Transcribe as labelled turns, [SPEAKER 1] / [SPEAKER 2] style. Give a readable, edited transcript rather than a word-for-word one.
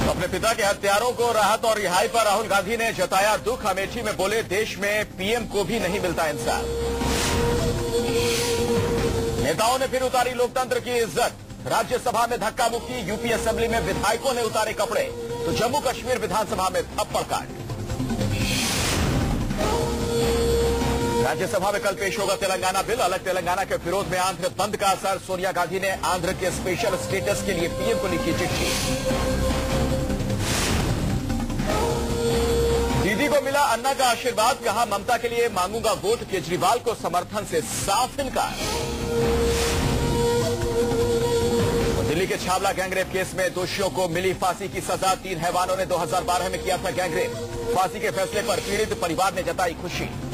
[SPEAKER 1] अपने पिता के हत्यारों को राहत और रिहाई पर राहुल गांधी ने जताया दुख। अमेठी में बोले, देश में पीएम को भी नहीं मिलता इंसाफ। नेताओं ने फिर उतारी लोकतंत्र की इज्जत। राज्यसभा में धक्का मुक्की, यूपी असेंबली में विधायकों ने उतारे कपड़े, तो जम्मू कश्मीर विधानसभा में थप्पड़ काट। राज्यसभा में कल पेश होगा तेलंगाना बिल। अलग तेलंगाना के विरोध में आंध्र बंद का असर। सोनिया गांधी ने आंध्र के स्पेशल स्टेटस के लिए पीएम को लिखी चिट्ठी। दीदी को मिला अन्ना का आशीर्वाद, कहा ममता के लिए मांगूंगा वोट। केजरीवाल को समर्थन से साफ इनकार। दिल्ली के छावला गैंगरेप केस में दोषियों को मिली फांसी की सजा। 3 हैवानों ने 2012 में किया था गैंगरेप। फांसी के फैसले पर पीड़ित परिवार ने जताई खुशी।